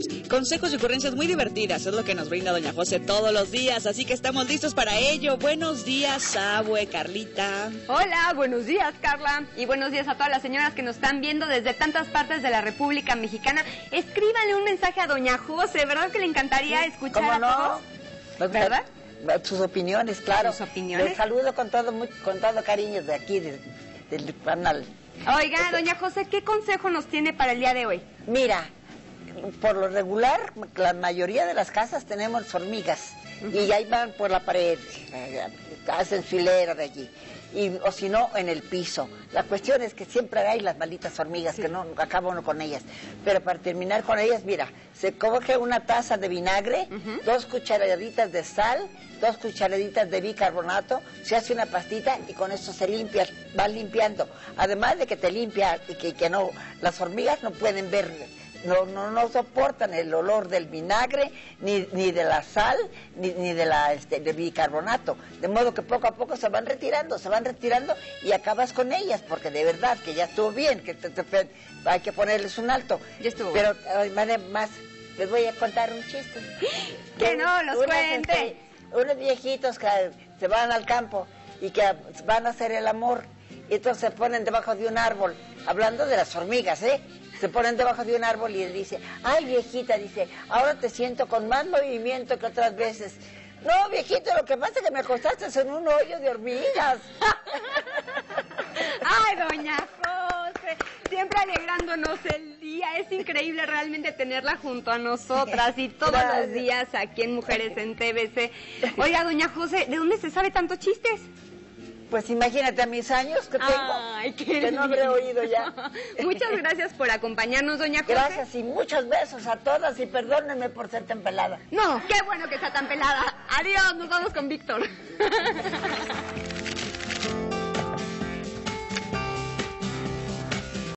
Consejos y ocurrencias muy divertidas, es lo que nos brinda doña José todos los días, así que estamos listos para ello. Buenos días, Sabue, Carlita. Hola, buenos días, Carla. Y buenos días a todas las señoras que nos están viendo desde tantas partes de la República Mexicana. Escríbanle un mensaje a doña José, ¿verdad que le encantaría escuchar ¿Cómo no? a todos? ¿Verdad? Sus opiniones, claro. Sus opiniones. Les saludo con todo cariño de aquí, del canal. Oiga, doña José, ¿qué consejo nos tiene para el día de hoy? Mira, por lo regular, la mayoría de las casas tenemos hormigas. Y ahí van por la pared, hacen filera de allí. O si no, en el piso. La cuestión es que siempre hay las malditas hormigas, que no acaba uno con ellas. Pero para terminar con ellas, mira, se coge una taza de vinagre, 2 cucharaditas de sal, 2 cucharaditas de bicarbonato, se hace una pastita y con eso se limpia, va limpiando. Además de que te limpia y que no, las hormigas no pueden ver. No soportan el olor del vinagre, ni de la sal, ni de bicarbonato. De modo que poco a poco se van retirando y acabas con ellas, porque de verdad que ya estuvo bien, que hay que ponerles un alto. Ya estuvo. Pero más, les voy a contar un chiste. Que no los cuente. Unos viejitos que se van al campo y que van a hacer el amor, y entonces se ponen debajo de un árbol, hablando de las hormigas, se ponen debajo de un árbol y él dice, ay viejita, dice, ahora te siento con más movimiento que otras veces. No, viejito, lo que pasa es que me acostaste en un hoyo de hormigas. Ay, doña José, siempre alegrándonos el día. Es increíble realmente tenerla junto a nosotras y todos los días aquí en Mujeres en TVC. Oiga, doña José, ¿de dónde se sabe tantos chistes? Pues imagínate a mis años que tengo, ay, que no habré oído ya. Muchas gracias por acompañarnos, doña José. Gracias y muchos besos a todas y perdónenme por ser tan pelada. No, qué bueno que está tan pelada. Adiós, nos vamos con Víctor.